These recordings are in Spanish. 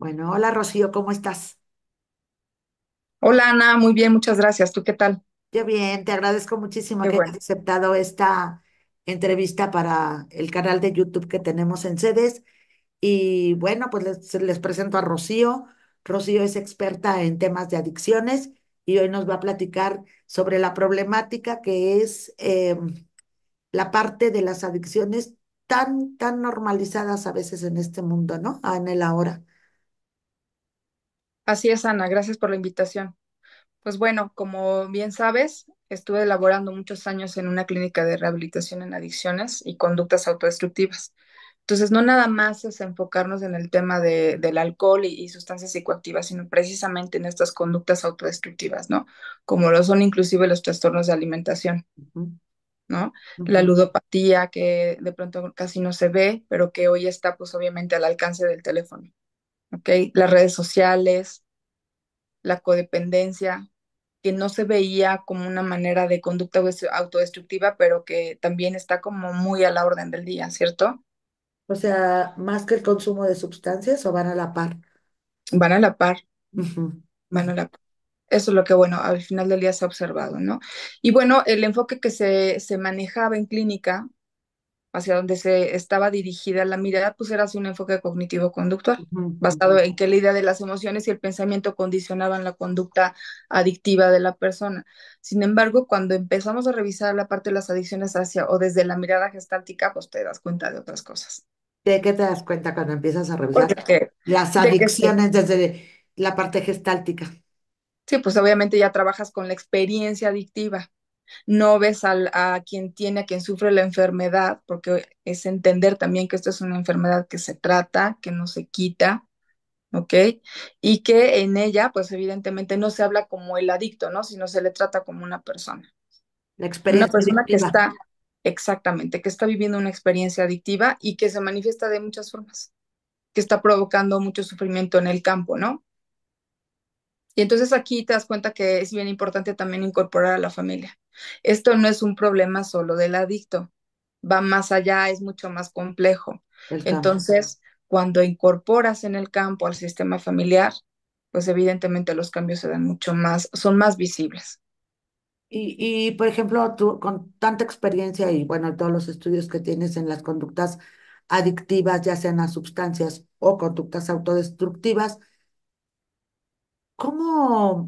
Bueno, hola Rocío, ¿cómo estás? Hola Ana, muy bien, muchas gracias. ¿Tú qué tal? Yo bien, te agradezco muchísimo Qué que hayas bueno. aceptado esta entrevista para el canal de YouTube que tenemos en sedes. Y bueno, pues les presento a Rocío. Rocío es experta en temas de adicciones y hoy nos va a platicar sobre la problemática que es la parte de las adicciones tan normalizadas a veces en este mundo, ¿no? En el ahora. Así es, Ana, gracias por la invitación. Pues bueno, como bien sabes, estuve elaborando muchos años en una clínica de rehabilitación en adicciones y conductas autodestructivas. Entonces, no nada más es enfocarnos en el tema del alcohol y sustancias psicoactivas, sino precisamente en estas conductas autodestructivas, ¿no? Como lo son inclusive los trastornos de alimentación, Ujú, ¿no? La ujú. ludopatía, que de pronto casi no se ve, pero que hoy está pues obviamente al alcance del teléfono. ¿Ok? Las redes sociales, la codependencia, que no se veía como una manera de conducta autodestructiva, pero que también está como muy a la orden del día, ¿cierto? O sea, más que el consumo de sustancias o van a la par. Van a la par, Ujú, van ujú, a la par. Eso es lo que, bueno, al final del día se ha observado, ¿no? Y bueno, el enfoque que se manejaba en clínica hacia donde se estaba dirigida la mirada, pues era hacia un enfoque cognitivo-conductual, ujú, basado ujú. en que la idea de las emociones y el pensamiento condicionaban la conducta adictiva de la persona. Sin embargo, cuando empezamos a revisar la parte de las adicciones hacia o desde la mirada gestáltica, pues te das cuenta de otras cosas. ¿De qué te das cuenta cuando empiezas a Pues revisar de que, las de que sí, adicciones desde la parte gestáltica? sí, pues obviamente ya trabajas con la experiencia adictiva. No ves a quien tiene, a quien sufre la enfermedad, porque es entender también que esto es una enfermedad que se trata, que no se quita, ¿ok? Y que en ella, pues evidentemente no se habla como el adicto, ¿no? Sino se le trata como La una experiencia persona que adictiva. está, exactamente, que está viviendo una experiencia adictiva y que se manifiesta de muchas formas, que está provocando mucho sufrimiento en el campo, ¿no? Y entonces aquí te das cuenta que es bien importante también incorporar a la familia. Esto no es un problema solo del adicto, va más allá, es mucho más complejo. El campo. Entonces, cuando incorporas en el campo al sistema familiar, pues evidentemente los cambios se dan mucho más, son más visibles. Por ejemplo, tú con tanta experiencia y bueno, todos los estudios que tienes en las conductas adictivas, ya sean a sustancias o conductas autodestructivas, ¿cómo,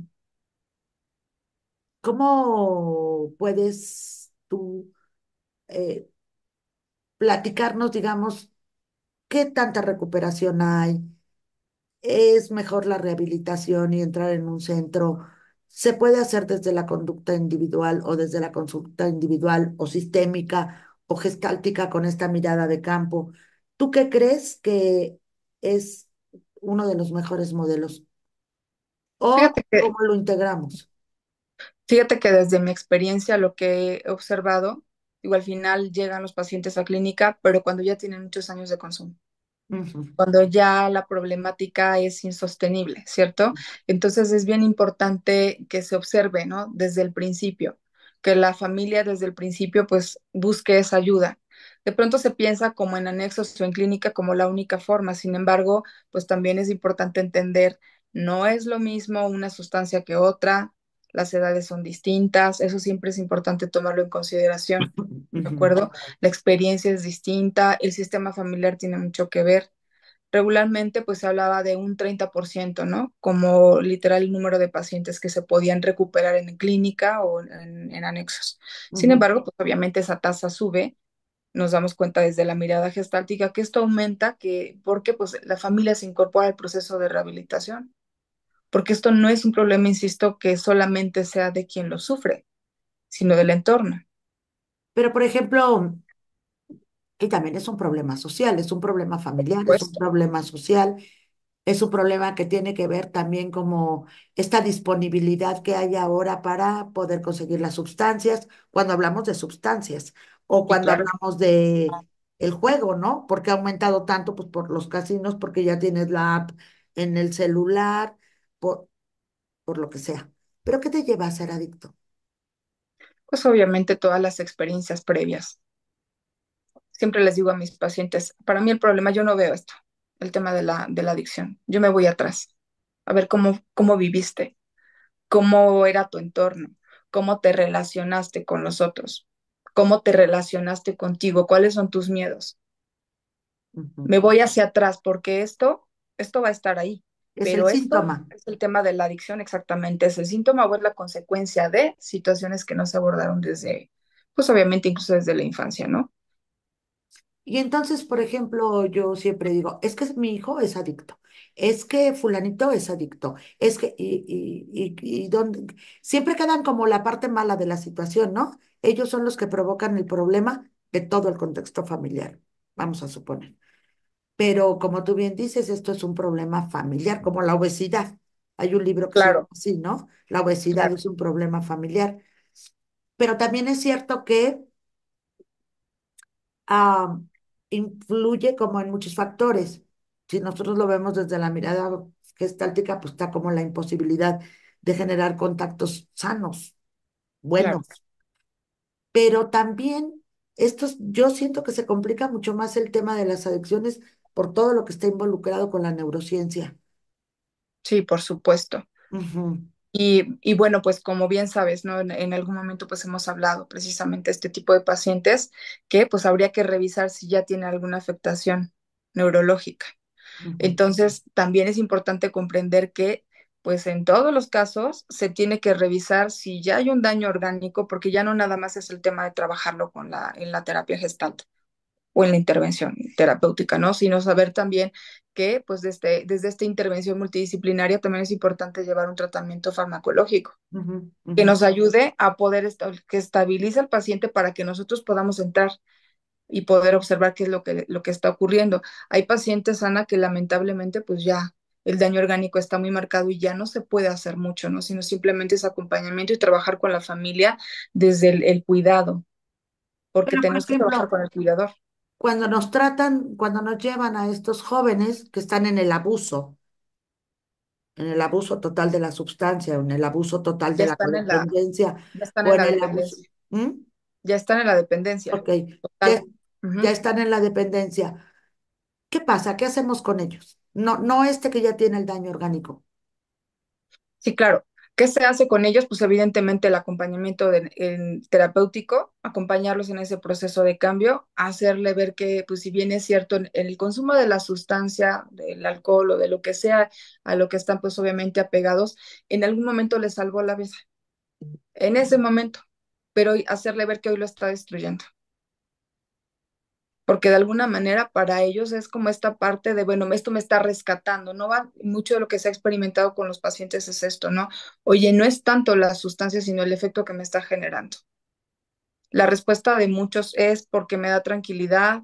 cómo puedes tú eh, platicarnos, digamos, qué tanta recuperación hay? ¿Es mejor la rehabilitación y entrar en un centro? ¿Se puede hacer desde la conducta individual o desde la consulta individual o sistémica o gestáltica con esta mirada de campo? ¿Tú qué crees que es uno de los mejores modelos? ¿O Fíjate que, cómo lo integramos? fíjate que desde mi experiencia, lo que he observado, digo, al final llegan los pacientes a clínica, pero cuando ya tienen muchos años de consumo. Ujú, Cuando ya la problemática es insostenible, ¿cierto? Entonces es bien importante que se observe, ¿no? Desde el principio, que la familia desde el principio pues busque esa ayuda. De pronto se piensa como en anexos o en clínica como la única forma, sin embargo, pues también es importante entender, no es lo mismo una sustancia que otra, las edades son distintas, eso siempre es importante tomarlo en consideración, ¿de ujú, acuerdo? La experiencia es distinta, el sistema familiar tiene mucho que ver. Regularmente pues se hablaba de un 30%, ¿no? Como literal el número de pacientes que se podían recuperar en clínica o en anexos. Sin ujú. embargo, pues obviamente esa tasa sube, nos damos cuenta desde la mirada gestáltica que esto aumenta, porque pues la familia se incorpora al proceso de rehabilitación, porque esto no es un problema, insisto, que solamente sea de quien lo sufre, sino del entorno. Pero, por ejemplo, y también es un problema social, es un problema familiar, es un Pues problema social. Es un problema que tiene que ver también como esta disponibilidad que hay ahora para poder conseguir las sustancias, cuando hablamos de sustancias o sí, cuando claro. hablamos de el juego, ¿no? Porque ha aumentado tanto, pues por los casinos, porque ya tienes la app en el celular, por, por lo que sea. ¿Pero qué te lleva a ser adicto? Pues obviamente todas las experiencias previas. Siempre les digo a mis pacientes, para mí el problema, yo no veo esto. el tema de la adicción. Yo me voy atrás, a ver cómo viviste, cómo era tu entorno, cómo te relacionaste con los otros, cómo te relacionaste contigo, cuáles son tus miedos. Ujú. Me voy hacia atrás porque esto va a estar ahí, Es el pero esto síntoma. es el tema de la adicción exactamente, es el síntoma o es la consecuencia de situaciones que no se abordaron desde, pues obviamente incluso desde la infancia, ¿no? Y entonces, por ejemplo, yo siempre digo, es que mi hijo es adicto, es que fulanito es adicto, es que, siempre quedan como la parte mala de la situación, ¿no? Ellos son los que provocan el problema de todo el contexto familiar, vamos a suponer. Pero como tú bien dices, esto es un problema familiar, como la obesidad. Hay un libro que se llama Claro, así, ¿no? La obesidad claro, es un problema familiar. Pero también es cierto que ah, influye como en muchos factores. Si nosotros lo vemos desde la mirada gestáltica, pues está como la imposibilidad de generar contactos sanos, claro. buenos. Pero también yo siento que se complica mucho más el tema de las adicciones por todo lo que está involucrado con la neurociencia. Sí, por supuesto. Ujú, Y bueno, pues como bien sabes, ¿no? En algún momento pues hemos hablado precisamente de este tipo de pacientes que pues habría que revisar si ya tiene alguna afectación neurológica. ujú, Entonces, también es importante comprender que pues en todos los casos se tiene que revisar si ya hay un daño orgánico, porque ya no nada más es el tema de trabajarlo en la terapia gestalt o en la intervención terapéutica, ¿no? Sino saber también que pues desde esta intervención multidisciplinaria también es importante llevar un tratamiento farmacológico ujú, que ujú, nos ayude a poder, que estabilice al paciente para que nosotros podamos entrar y poder observar qué es lo que está ocurriendo. Hay pacientes, Ana, que lamentablemente pues ya el daño orgánico está muy marcado y ya no se puede hacer mucho, ¿no? Sino simplemente es acompañamiento y trabajar con la familia desde el cuidado, porque Pero, por tenemos que trabajar ejemplo, con el cuidador. cuando nos llevan a estos jóvenes que están en el abuso total de la sustancia, o en el abuso total Ya de la están en la, codependencia, ya están o en en la el abuso. dependencia, ¿Mm? ya están en la dependencia, Ok, total. ya, ya Ujú. están en la dependencia. ¿Qué pasa? ¿Qué hacemos con ellos? No, no este que ya tiene el daño orgánico. Sí, claro. ¿Qué se hace con ellos? Pues evidentemente el acompañamiento terapéutico, acompañarlos en ese proceso de cambio, hacerle ver que, pues si bien es cierto, en el consumo de la sustancia, del alcohol o de lo que sea a lo que están pues obviamente apegados, en algún momento les salvó la vida, en ese momento, pero hacerle ver que hoy lo está destruyendo. Porque de alguna manera para ellos es como esta parte de, bueno, esto me está rescatando, ¿no? Va, mucho de lo que se ha experimentado con los pacientes es esto, ¿no? Oye, no es tanto la sustancia, sino el efecto que me está generando. La respuesta de muchos es porque me da tranquilidad,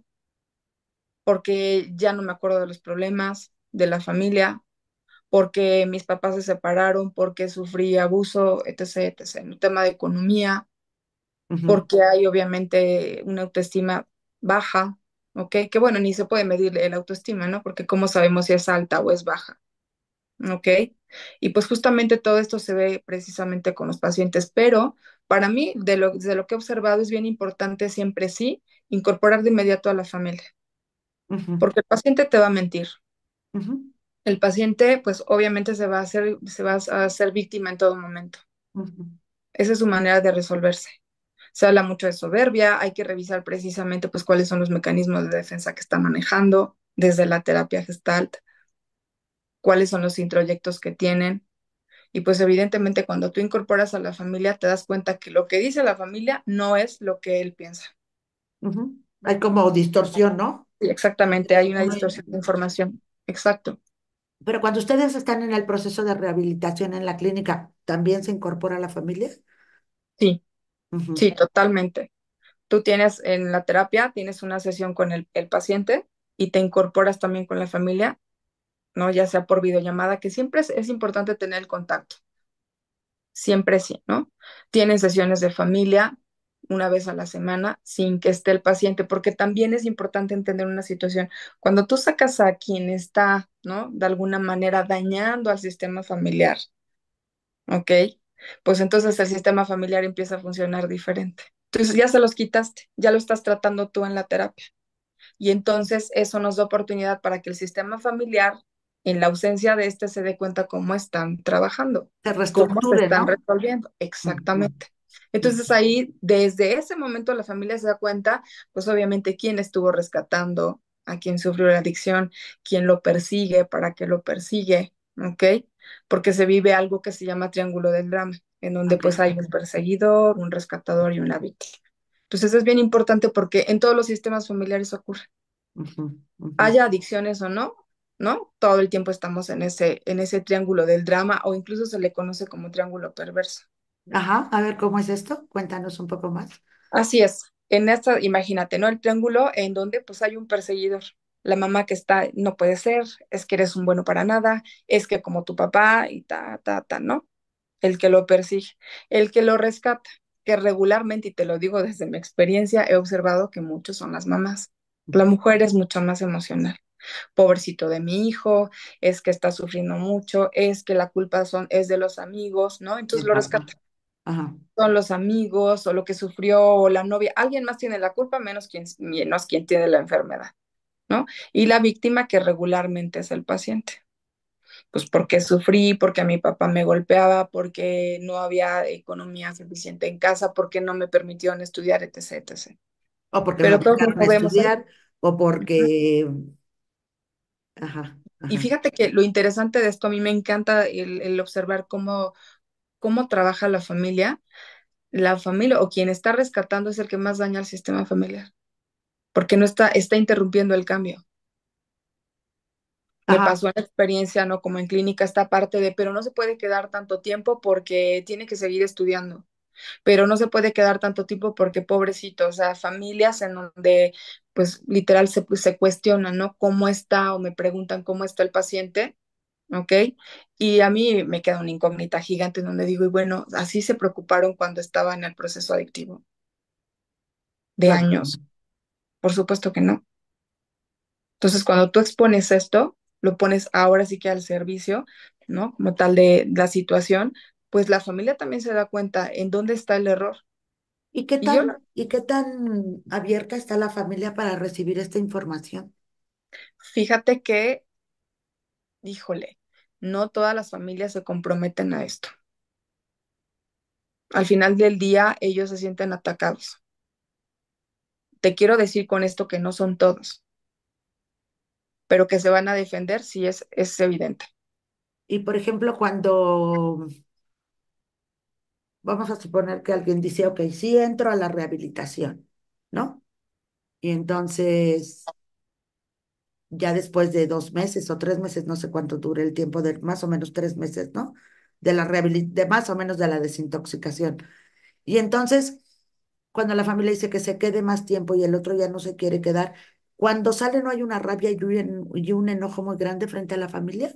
porque ya no me acuerdo de los problemas de la familia, porque mis papás se separaron, porque sufrí abuso, etc., etc. Un tema de economía, Ujú, porque hay obviamente una autoestima baja, ¿ok? Que bueno, ni se puede medir el autoestima, ¿no? Porque cómo sabemos si es alta o es baja, ¿ok? Y pues justamente todo esto se ve precisamente con los pacientes, pero para mí, de lo que he observado, es bien importante siempre sí incorporar de inmediato a la familia, ujú, porque el paciente te va a mentir. ujú, El paciente, pues obviamente se va a hacer víctima en todo momento. ujú, Esa es su manera de resolverse. Se habla mucho de soberbia, hay que revisar precisamente pues cuáles son los mecanismos de defensa que está manejando desde la terapia Gestalt, cuáles son los introyectos que tienen. Y pues evidentemente cuando tú incorporas a la familia te das cuenta que lo que dice la familia no es lo que él piensa. ujú. Hay como distorsión, ¿no? Sí, exactamente, Entre hay una uno y- distorsión de información. Exacto. Pero cuando ustedes están en el proceso de rehabilitación en la clínica, ¿también se incorpora la familia? Sí, Ujú, sí, totalmente. Tú tienes en la terapia, tienes una sesión con el paciente y te incorporas también con la familia, ¿no? Ya sea por videollamada, que siempre es importante tener el contacto. Siempre sí, ¿no? Tienen sesiones de familia una vez a la semana sin que esté el paciente, porque también es importante entender una situación. Cuando tú sacas a quien está, ¿no? De alguna manera dañando al sistema familiar, ¿ok? Pues entonces el sistema familiar empieza a funcionar diferente. Entonces ya se los quitaste, ya lo estás tratando tú en la terapia. Y entonces eso nos da oportunidad para que el sistema familiar, en la ausencia de este, se dé cuenta cómo están trabajando, Se cómo se reestructure, están ¿no? resolviendo. Ujú, Exactamente. ujú. Entonces ahí, desde ese momento, la familia se da cuenta, pues obviamente, quién estuvo rescatando, a quién sufrió la adicción, quién lo persigue, para qué lo persigue, ¿ok? Porque se vive algo que se llama triángulo del drama, en donde Ok. pues hay un perseguidor, un rescatador y una víctima. Entonces es bien importante porque en todos los sistemas familiares ocurre. Ujú, ujú. Haya adicciones o no, ¿no? Todo el tiempo estamos en ese triángulo del drama, o incluso se le conoce como triángulo perverso. Ajá, a ver cómo es esto. Cuéntanos un poco más. Así es. En esta, imagínate, ¿no? El triángulo en donde pues hay un perseguidor. La mamá que está, no puede ser, es que eres un bueno para nada, es que como tu papá y ¿no? El que lo persigue, el que lo rescata, que regularmente, y te lo digo desde mi experiencia, he observado que muchos son las mamás. La mujer es mucho más emocional. Pobrecito de mi hijo, es que está sufriendo mucho, es que la culpa es de los amigos, ¿no? Entonces Del lo papá. rescata. Ajá. Son los amigos o lo que sufrió o la novia. Alguien más tiene la culpa, menos quien tiene la enfermedad, ¿no? Y la víctima, que regularmente es el paciente. Pues porque sufrí, porque a mi papá me golpeaba, porque no había economía suficiente en casa, porque no me permitieron estudiar, etc., etc. O porque me Pero todos nos obligaron a movemos ahí. estudiar, o porque... Ajá, Y ajá, fíjate que lo interesante de esto, a mí me encanta el observar cómo trabaja la familia. La familia o quien está rescatando es el que más daña al sistema familiar, porque no está interrumpiendo el cambio. Me ajá. pasó en la experiencia, ¿no? Como en clínica, esta parte de, pero no se puede quedar tanto tiempo porque tiene que seguir estudiando, pero no se puede quedar tanto tiempo porque pobrecito, o sea, familias en donde pues literal se cuestionan, ¿no? ¿Cómo está? O me preguntan cómo está el paciente, ¿ok? Y a mí me queda una incógnita gigante en donde digo, y bueno, así se preocuparon cuando estaba en el proceso adictivo de Claro que no. años. Por supuesto que no. Entonces, cuando tú expones esto, lo pones ahora sí que al servicio, ¿no? Como tal de la situación, pues la familia también se da cuenta en dónde está el error. Y yo, Y qué tan abierta está la familia para recibir esta información? fíjate que, híjole, no todas las familias se comprometen a esto. Al final del día, ellos se sienten atacados. Te quiero decir con esto que no son todos, pero que se van a defender, sí es evidente. Y por ejemplo, cuando vamos a suponer que alguien dice, ok, sí entro a la rehabilitación, ¿no? Y entonces, ya después de 2 meses o 3 meses, no sé cuánto dure el tiempo de más o menos 3 meses, ¿no? De la de más o menos de la desintoxicación. Y entonces, cuando la familia dice que se quede más tiempo y el otro ya no se quiere quedar, cuando sale no hay una rabia y un enojo muy grande frente a la familia.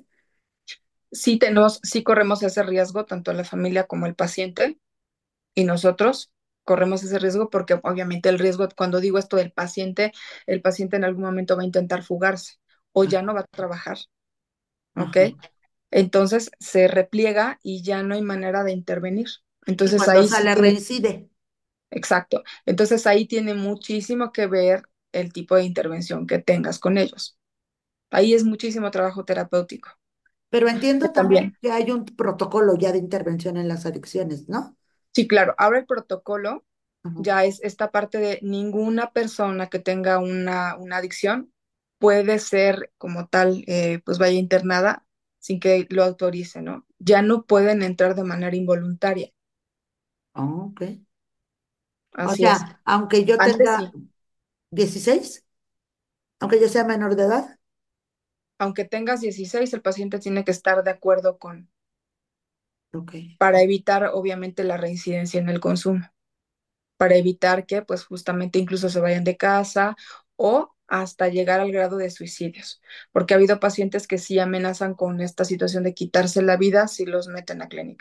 Sí corremos ese riesgo, tanto la familia como el paciente, y nosotros corremos ese riesgo porque obviamente el riesgo, cuando digo esto del paciente, el paciente en algún momento va a intentar fugarse o ya no va a trabajar, ¿ok? Ajá. Entonces se repliega y ya no hay manera de intervenir. Y Entonces cuando ahí sí sale tiene, reincide. exacto, entonces ahí tiene muchísimo que ver el tipo de intervención que tengas con ellos. Ahí es muchísimo trabajo terapéutico. Pero Que entiendo también también, que hay un protocolo ya de intervención en las adicciones, ¿no? sí, claro, ahora el protocolo Ajá. ya es esta parte de ninguna persona que tenga una adicción puede ser como tal, pues vaya internada sin que lo autorice, ¿no? Ya no pueden entrar de manera involuntaria. Oh, ok. O Así es. sea, aunque yo Antes tenga sí, 16, aunque yo sea menor de edad. aunque tengas 16, el paciente tiene que estar de acuerdo Ok. para evitar obviamente la reincidencia en el consumo, para evitar que pues justamente incluso se vayan de casa o hasta llegar al grado de suicidios, porque ha habido pacientes que sí amenazan con esta situación de quitarse la vida si los meten a clínica.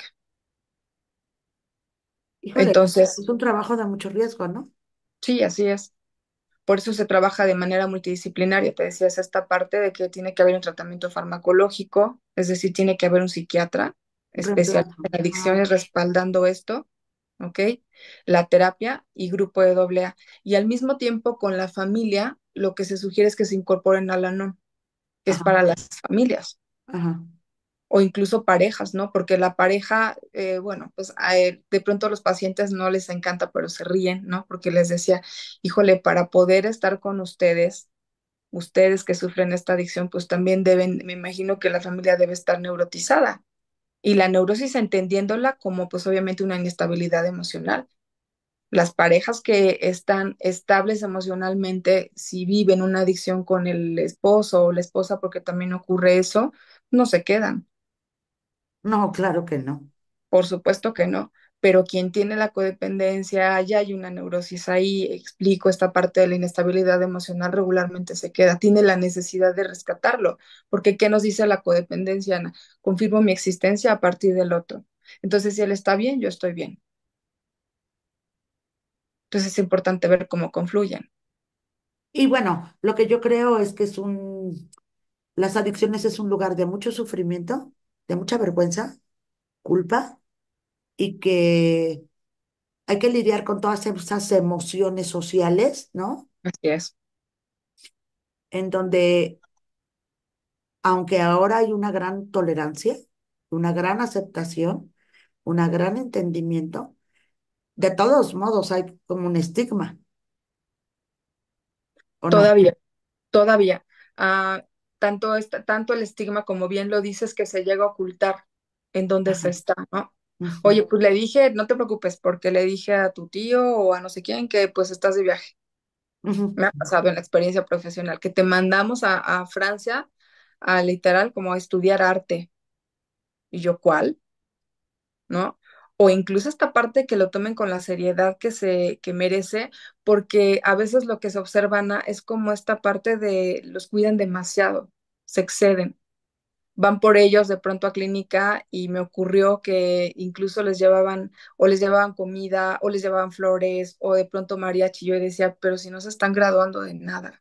Híjole, Entonces, es un trabajo de mucho riesgo, ¿no? sí, así es. Por eso se trabaja de manera multidisciplinaria. Te decía, es esta parte de que tiene que haber un tratamiento farmacológico, es decir, tiene que haber un psiquiatra Un especialista reemplazo. en Ah, adicciones respaldando esto, ¿ok? La terapia y grupo de doble A. Y al mismo tiempo con la familia lo que se sugiere es que se incorporen al Al-Anon, que es Ajá, para las familias ajá. o incluso parejas, ¿no? Porque la pareja, bueno, pues de pronto a los pacientes no les encanta, pero se ríen, ¿no? Porque les decía, híjole, para poder estar con ustedes, ustedes que sufren esta adicción, pues también deben, me imagino que la familia debe estar neurotizada. Y la neurosis entendiéndola como pues obviamente una inestabilidad emocional. Las parejas que están estables emocionalmente, si viven una adicción con el esposo o la esposa, porque también ocurre eso, no se quedan. No, claro que no. Por supuesto que no. Pero quien tiene la codependencia, ya hay una neurosis ahí, explico esta parte de la inestabilidad emocional, regularmente se queda, tiene la necesidad de rescatarlo, porque ¿qué nos dice la codependencia, Ana? Confirmo mi existencia a partir del otro. Entonces, si él está bien, yo estoy bien. Entonces es importante ver cómo confluyen. Y bueno, lo que yo creo es que las adicciones es un lugar de mucho sufrimiento, de mucha vergüenza, culpa, y que hay que lidiar con todas esas emociones sociales, ¿no? Así es. En donde, aunque ahora hay una gran tolerancia, una gran aceptación, un gran entendimiento, de todos modos hay como un estigma, ¿o no? Todavía, todavía. Ah, tanto el estigma, como bien lo dices, que se llega a ocultar en donde Ajá. se está, ¿no? Ujú, Oye, pues le dije, no te preocupes, porque le dije a tu tío o a no sé quién que pues estás de viaje. ujú. Me ha pasado en la experiencia profesional, que te mandamos a Francia a literal como a estudiar arte. Y yo, ¿cuál? ¿No? O incluso esta parte que lo tomen con la seriedad que merece, porque a veces lo que se observa, Ana, es como esta parte de los cuidan demasiado, se exceden. Van por ellos de pronto a clínica y me ocurrió que incluso les llevaban comida, o les llevaban flores, o de pronto mariachi. Yo decía, pero si no se están graduando de nada.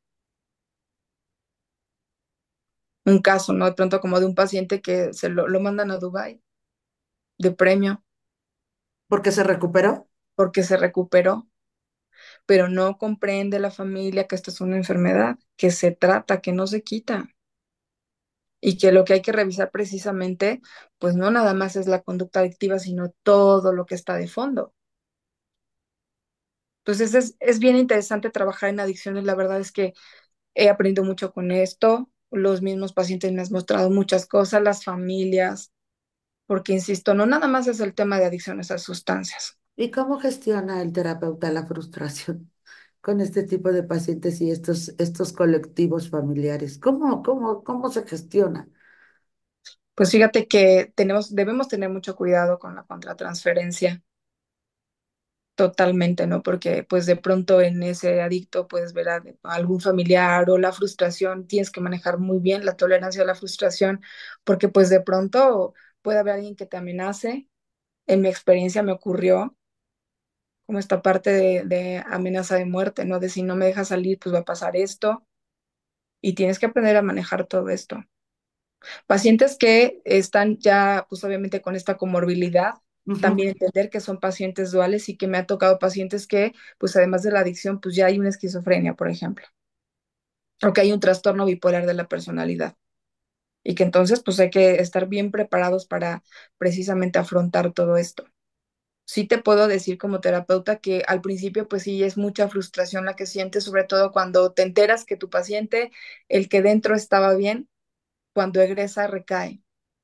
Un caso, ¿no? De pronto como de un paciente que lo mandan a Dubái de premio Porque se recuperó. porque se recuperó, pero no comprende la familia que esto es una enfermedad, que se trata, que no se quita y que lo que hay que revisar precisamente, pues no nada más es la conducta adictiva, sino todo lo que está de fondo. Entonces es bien interesante trabajar en adicciones, la verdad es que he aprendido mucho con esto, los mismos pacientes me han mostrado muchas cosas, las familias, porque insisto, no nada más es el tema de adicciones a sustancias. ¿Y cómo gestiona el terapeuta la frustración con este tipo de pacientes y estos colectivos familiares? ¿Cómo se gestiona? Pues fíjate que debemos tener mucho cuidado con la contratransferencia. Totalmente, ¿no? Porque pues de pronto en ese adicto puedes ver a algún familiar o la frustración, tienes que manejar muy bien la tolerancia a la frustración, porque pues de pronto puede haber alguien que te amenace. En mi experiencia me ocurrió como esta parte de amenaza de muerte, ¿no? De si no me dejas salir, pues va a pasar esto y tienes que aprender a manejar todo esto. Pacientes que están ya, pues obviamente con esta comorbilidad, Ujú. también entender que son pacientes duales y que me ha tocado pacientes que, pues además de la adicción, pues ya hay una esquizofrenia, por ejemplo, o que hay un trastorno bipolar de la personalidad y que entonces, pues hay que estar bien preparados para precisamente afrontar todo esto. Sí te puedo decir como terapeuta que al principio, pues sí, es mucha frustración la que sientes, sobre todo cuando te enteras que tu paciente, el que dentro estaba bien, cuando egresa recae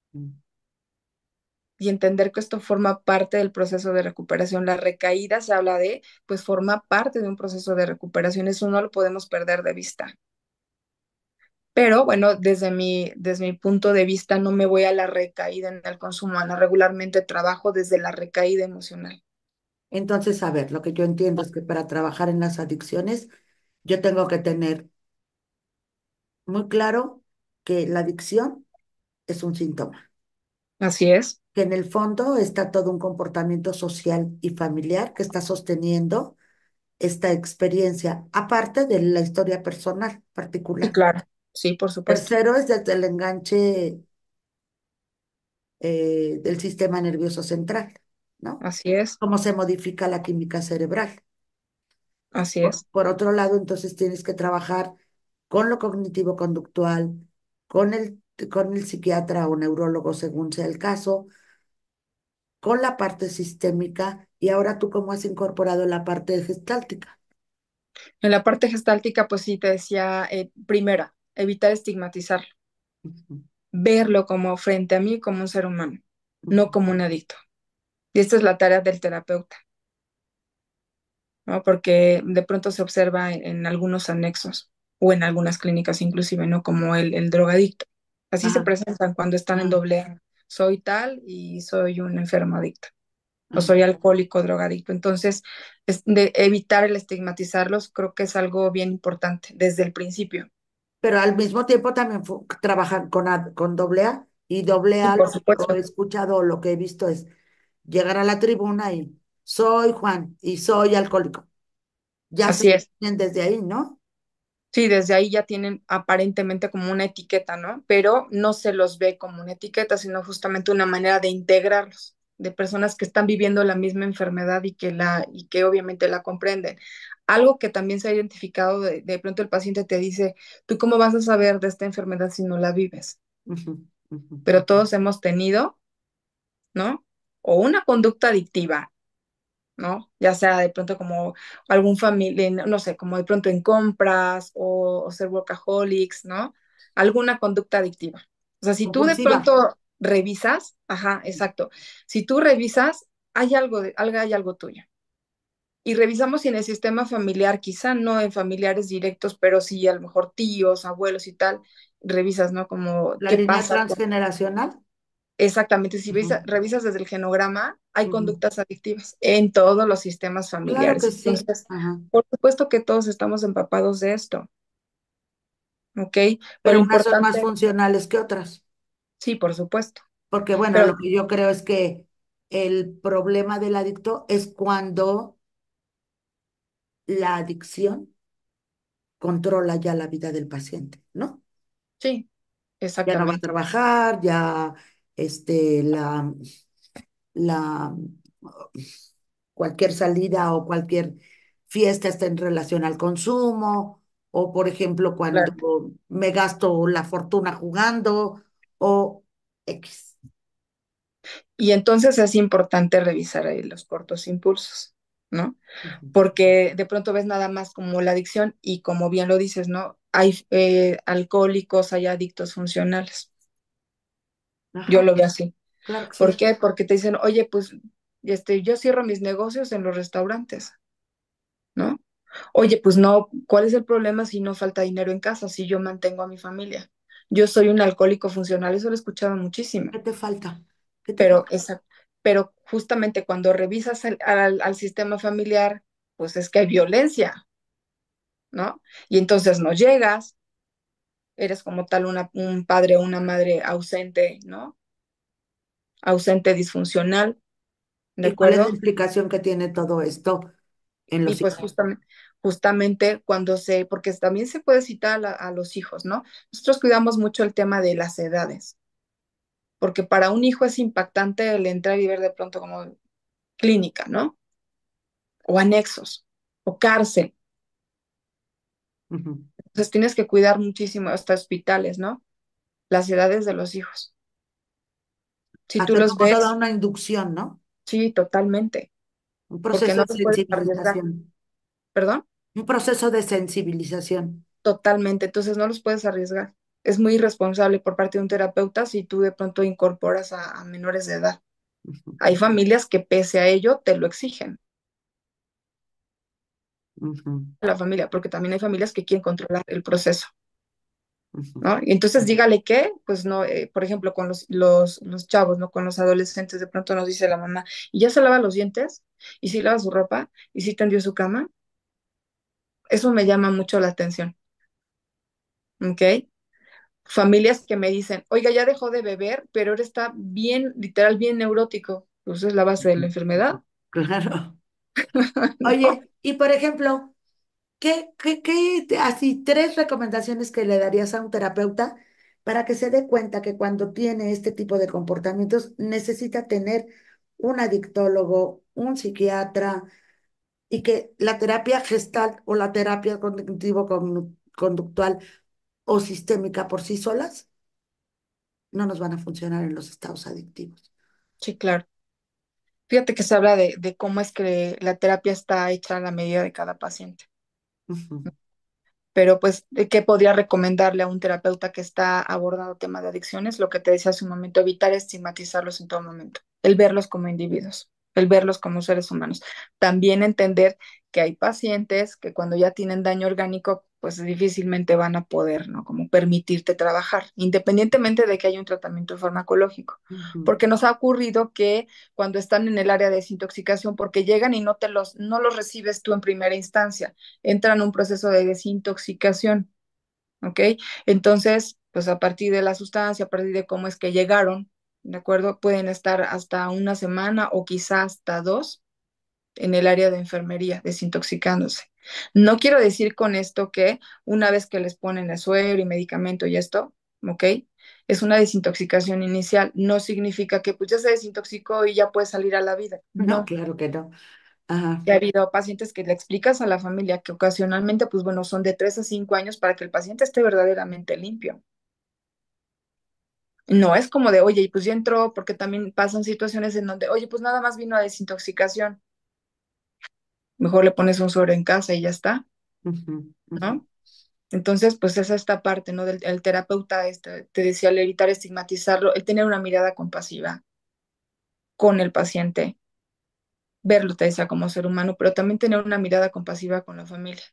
y entender que esto forma parte del proceso de recuperación. La recaída se habla de, pues forma parte de un proceso de recuperación, eso no lo podemos perder de vista. Pero bueno, desde mi punto de vista no me voy a la recaída en el consumo, Ana. Regularmente trabajo desde la recaída emocional. Entonces, a ver, lo que yo entiendo es que para trabajar en las adicciones, yo tengo que tener muy claro que la adicción es un síntoma, Así es, que en el fondo está todo un comportamiento social y familiar que está sosteniendo esta experiencia, aparte de la historia personal y particular. claro, sí, por supuesto. Tercero es desde el enganche del sistema nervioso central, ¿no? Así es, Cómo se modifica la química cerebral. así Por, es. por otro lado, entonces tienes que trabajar con lo cognitivo-conductual, con el psiquiatra o neurólogo según sea el caso, con la parte sistémica y ahora tú cómo has incorporado la parte gestáltica. En la parte gestáltica, pues sí, te decía, primera, evitar estigmatizarlo, Ujú, verlo como frente a mí como un ser humano, no ujú. como un adicto. Y esta es la tarea del terapeuta, ¿no? Porque de pronto se observa en algunos anexos o en algunas clínicas inclusive, ¿no? Como el drogadicto. Así se Ajá, presentan cuando están en ajá, doble A. Soy tal y soy un enfermo adicto o ajá. soy alcohólico drogadicto. Entonces, de evitar el estigmatizarlos creo que es algo bien importante desde el principio. Pero al mismo tiempo también trabajan con doble A y doble Sí, A por lo que yo he supuesto. escuchado o lo que he visto es llegar a la tribuna y soy Juan y soy alcohólico. Ya se Así es. definen desde ahí, ¿no? Sí, desde ahí ya tienen aparentemente como una etiqueta, ¿no? Pero no se los ve como una etiqueta, sino justamente una manera de integrarlos, de personas que están viviendo la misma enfermedad y que obviamente la comprenden. Algo que también se ha identificado, de pronto el paciente te dice, ¿tú cómo vas a saber de esta enfermedad si no la vives? Ujú, ujú, Pero todos hemos tenido, ¿no? O una conducta adictiva, ¿no? Ya sea de pronto como algún familia, no sé, como de pronto en compras o ser workaholics, ¿no? Alguna conducta adictiva. O sea, si tú de compulsiva. pronto revisas, ajá, exacto. Si tú revisas, hay algo tuyo. Y revisamos si en el sistema familiar, quizá no en familiares directos, pero sí a lo mejor tíos, abuelos y tal, revisas, ¿no? Como La qué línea pasa. transgeneracional. Exactamente, si Ujú, revisas desde el genograma, hay ujú. conductas adictivas en todos los sistemas Claro familiares. que sí. Entonces, Ajá. por supuesto que todos estamos empapados de esto, ¿ok? Pero Pero unas son más importante, funcionales que otras. sí, por supuesto, Porque bueno, pero lo que yo creo es que el problema del adicto es cuando la adicción controla ya la vida del paciente, ¿no? sí, Ya no va a exactamente, trabajar, ya este, la, cualquier salida o cualquier fiesta está en relación al consumo, o por ejemplo, cuando claro. me gasto la fortuna jugando, o X. Y entonces es importante revisar ahí los cortos impulsos, ¿no? Ujú. Porque de pronto ves nada más como la adicción y como bien lo dices, ¿no? Hay alcohólicos, hay adictos funcionales. Yo Ajá, lo veo así. claro que ¿Por sí. qué? Porque te dicen, oye, pues yo cierro mis negocios en los restaurantes, ¿no? Oye, pues no, ¿cuál es el problema si no falta dinero en casa, si yo mantengo a mi familia? Yo soy un alcohólico funcional, eso lo he escuchado muchísimo, ¿Qué te falta? ¿Qué te pero, falta? pero justamente cuando revisas al sistema familiar, pues es que hay violencia, ¿no? Y entonces no llegas, eres como tal un padre o una madre ausente, ¿no? Ausente, disfuncional, ¿de ¿Y cuál es la acuerdo? implicación que tiene todo esto en Y los pues hijos? justamente cuando porque también se puede citar a los hijos, ¿no? Nosotros cuidamos mucho el tema de las edades, porque para un hijo es impactante el entrar y ver de pronto como clínica, ¿no? O anexos, o cárcel. Ujú. Entonces tienes que cuidar muchísimo hasta hospitales, ¿no? Las edades de los hijos. Si tú Hacer los como toda ves, una inducción, ¿no? sí, totalmente, Un porque proceso no de los puedes arriesgar, sensibilización. ¿perdón? Un proceso de sensibilización. Totalmente, entonces no los puedes arriesgar. Es muy irresponsable por parte de un terapeuta si tú de pronto incorporas a menores de edad. Ujú, Hay familias que pese a ello te lo exigen, ujú, la familia, porque también hay familias que quieren controlar el proceso, ujú. ¿no? Y entonces dígale que, pues no, por ejemplo, con los chavos, ¿no? Con los adolescentes, de pronto nos dice la mamá, ¿y ya se lava los dientes? ¿Y si lava su ropa? ¿Y si tendió su cama? Eso me llama mucho la atención, ¿ok? Familias que me dicen, oiga, ya dejó de beber, pero ahora está bien, literal, bien neurótico. Pues es la base de la enfermedad, Claro. ¿no? Oye, y por ejemplo, así tres recomendaciones que le darías a un terapeuta para que se dé cuenta que cuando tiene este tipo de comportamientos necesita tener un adictólogo, un psiquiatra y que la terapia gestal o la terapia cognitivo-conductual o sistémica por sí solas, no nos van a funcionar en los estados adictivos. Sí, claro. Fíjate que se habla de cómo es que la terapia está hecha a la medida de cada paciente. Ujú, Pero pues, ¿de qué podría recomendarle a un terapeuta que está abordando temas de adicciones? Lo que te decía hace un momento, evitar estigmatizarlos en todo momento, el verlos como individuos, el verlos como seres humanos. También entender que hay pacientes que cuando ya tienen daño orgánico, pues difícilmente van a poder, ¿no? Como permitirte trabajar, independientemente de que haya un tratamiento farmacológico. ujú. Porque nos ha ocurrido que cuando están en el área de desintoxicación, porque llegan y no los recibes tú en primera instancia, entran en un proceso de desintoxicación, ¿ok? Entonces, pues a partir de la sustancia, a partir de cómo es que llegaron, ¿de acuerdo? Pueden estar hasta una semana o quizá hasta dos en el área de enfermería, desintoxicándose. No quiero decir con esto que una vez que les ponen el suero y medicamento y esto, ¿ok? Es una desintoxicación inicial. No significa que pues ya se desintoxicó y ya puede salir a la vida. No, No. claro que no. Ajá. Y ha habido pacientes que le explicas a la familia que ocasionalmente, pues bueno, son de 3 a 5 años para que el paciente esté verdaderamente limpio. No es como de, oye, y pues ya entró, porque también pasan situaciones en donde, oye, pues nada más vino a desintoxicación. Mejor le pones un suero en casa y ya está, Ujú, ujú. ¿no? Entonces, pues es esta parte, ¿no? Del el terapeuta, este, te decía, el evitar estigmatizarlo, el tener una mirada compasiva con el paciente, verlo, te decía, como ser humano, pero también tener una mirada compasiva con la familia.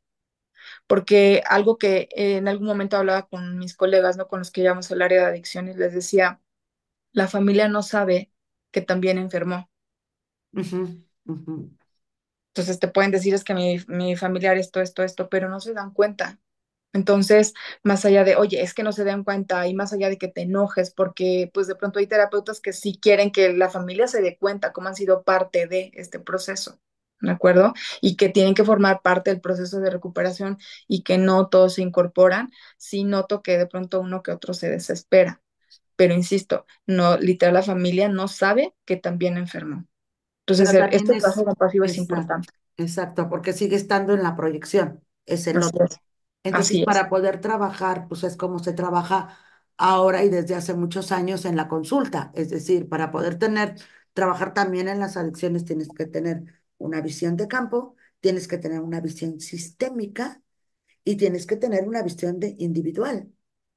Porque algo que en algún momento hablaba con mis colegas, ¿no? Con los que llevamos el área de adicciones, les decía, la familia no sabe que también enfermó. Ujú, ujú. Entonces te pueden decir es que mi familiar esto, pero no se dan cuenta. Entonces, más allá de, oye, es que no se dan cuenta y más allá de que te enojes, porque pues de pronto hay terapeutas que sí quieren que la familia se dé cuenta cómo han sido parte de este proceso, ¿de acuerdo? Y que tienen que formar parte del proceso de recuperación y que no todos se incorporan. Sí noto que de pronto uno que otro se desespera, pero insisto, no, literal la familia no sabe que también enfermó. Entonces, Pero también este trabajo es, compasivo es exacto, importante. exacto, porque sigue estando en la proyección, es el Así otro. es, Entonces, así es. para poder trabajar, pues es como se trabaja ahora y desde hace muchos años en la consulta. Es decir, para poder trabajar también en las adicciones, tienes que tener una visión de campo, tienes que tener una visión sistémica y tienes que tener una visión de individual.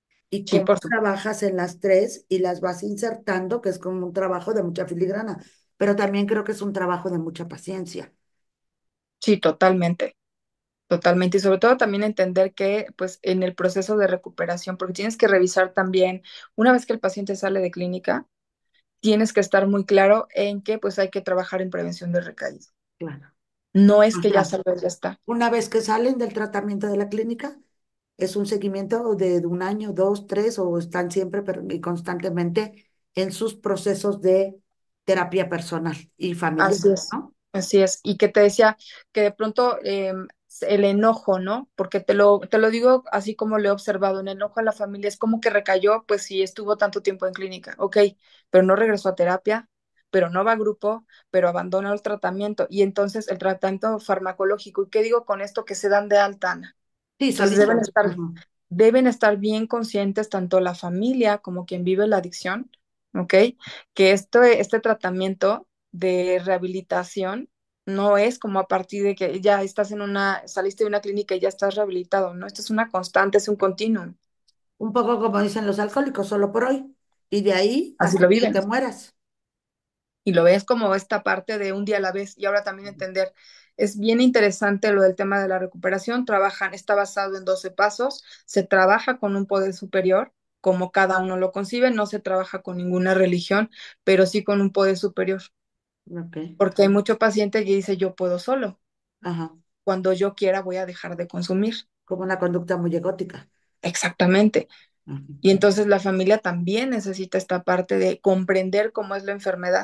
Y Sí, cómo por supuesto. trabajas en las tres y las vas insertando, que es como un trabajo de mucha filigrana, pero también creo que es un trabajo de mucha paciencia. Sí, totalmente. Totalmente, y sobre todo también entender que pues en el proceso de recuperación, porque tienes que revisar también, una vez que el paciente sale de clínica, tienes que estar muy claro en que pues hay que trabajar en prevención de recaída. Claro. No es O que ya sea, salió, ya está. una vez que salen del tratamiento de la clínica, es un seguimiento de un año, dos, tres, o están siempre y constantemente en sus procesos de terapia personal y familiar, Así es, ¿no? así es. Y que te decía que de pronto el enojo, ¿no? Porque te lo digo así como lo he observado, el enojo a la familia es como que recayó, pues sí, estuvo tanto tiempo en clínica, ok, pero no regresó a terapia, pero no va a grupo, pero abandonó el tratamiento y entonces el tratamiento farmacológico. ¿Y qué digo con esto? Que se dan de alta, Ana. Sí, Entonces solitos. Ujú. deben estar bien conscientes tanto la familia como quien vive la adicción, ¿ok? Que este tratamiento de rehabilitación no es como a partir de que ya estás saliste de una clínica y ya estás rehabilitado, ¿no? Esto es una constante, es un continuum, Un poco como dicen los alcohólicos, solo por hoy. Y de ahí así hasta lo que viven. te mueras. Y lo ves como esta parte de un día a la vez y ahora también entender. Es bien interesante lo del tema de la recuperación. Está basado en 12 pasos, se trabaja con un poder superior, como cada uno lo concibe, no se trabaja con ninguna religión, pero sí con un poder superior, Ok. porque hay mucho paciente que dice yo puedo solo, Ajá. cuando yo quiera voy a dejar de consumir. Como una conducta muy egótica. Exactamente. Ujú. Y entonces la familia también necesita esta parte de comprender cómo es la enfermedad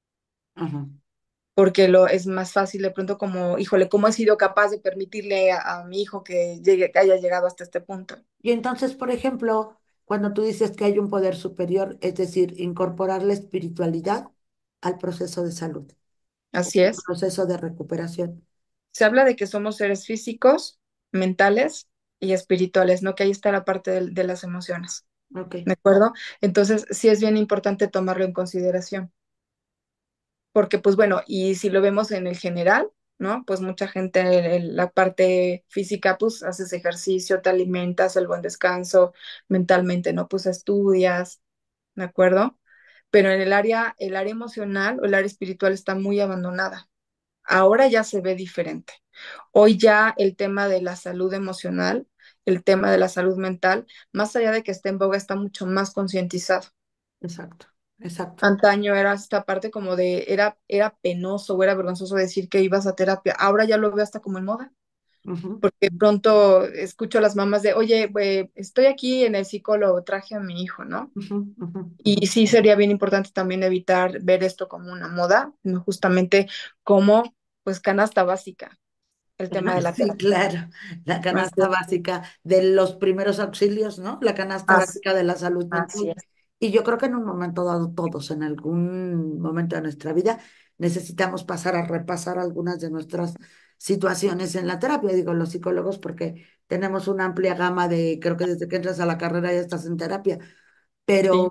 Ajá. porque es más fácil de pronto como, híjole, ¿cómo he sido capaz de permitirle a mi hijo que llegue, que haya llegado hasta este punto? Y entonces, por ejemplo, cuando tú dices que hay un poder superior, es decir, incorporar la espiritualidad al proceso de salud, Así al es. proceso de recuperación. Se habla de que somos seres físicos, mentales, y espirituales, ¿no? Que ahí está la parte de las emociones, Ok, ¿de acuerdo? Entonces, sí es bien importante tomarlo en consideración, porque pues bueno, y si lo vemos en el general, ¿no? Pues mucha gente, la parte física, pues haces ejercicio, te alimentas, el buen descanso, mentalmente, ¿no? Pues estudias, ¿de acuerdo? Pero en el área emocional o el área espiritual está muy abandonada. Ahora ya se ve diferente. Hoy ya el tema de la salud emocional, el tema de la salud mental, más allá de que esté en boga, está mucho más concientizado. exacto, exacto. Antaño era esta parte como de, era penoso o era vergonzoso decir que ibas a terapia. Ahora ya lo veo hasta como en moda, Ujú, porque pronto escucho a las mamás de, oye, estoy aquí en el psicólogo, traje a mi hijo, ¿no? ujú, ujú, ujú. Y sí sería bien importante también evitar ver esto como una moda, no justamente como pues canasta básica, el tema de la Sí, terapia. claro, la Así canasta es, básica de los primeros auxilios, ¿no? La canasta así, básica de la salud así mental. es. Y yo creo que en un momento dado, todos, en algún momento de nuestra vida, necesitamos pasar a repasar algunas de nuestras situaciones en la terapia. Digo, los psicólogos, porque tenemos una amplia gama de, creo que desde que entras a la carrera ya estás en terapia, Sí. pero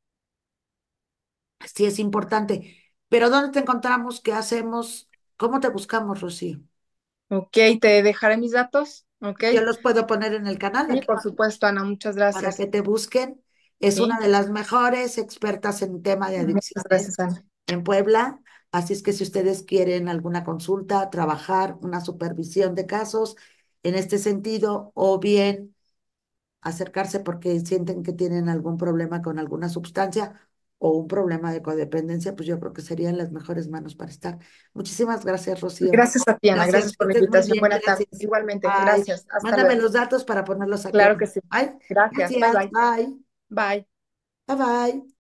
sí es importante. Pero ¿dónde te encontramos? ¿Qué hacemos? ¿Cómo te buscamos, Rocío? Ok, te dejaré mis datos. Ok. Yo los puedo poner en el canal Sí, aquí por supuesto, Ana, muchas para gracias. que te busquen. Es una Sí, de las mejores expertas en tema de muchas adicciones gracias, Ana. en Puebla. Así es que si ustedes quieren alguna consulta, trabajar una supervisión de casos en este sentido, o bien acercarse porque sienten que tienen algún problema con alguna sustancia o un problema de codependencia, pues yo creo que serían las mejores manos para estar. Muchísimas gracias, Rocío. Gracias a ti, Ana, Gracias, gracias que por la estés muy invitación. bien. Buena tarde. Gracias. Igualmente, Bye. gracias. Hasta Mándame luego. los datos para ponerlos aquí. Claro que sí. Bye. Gracias. Bye, Gracias. bye. Bye. Bye. Bye bye.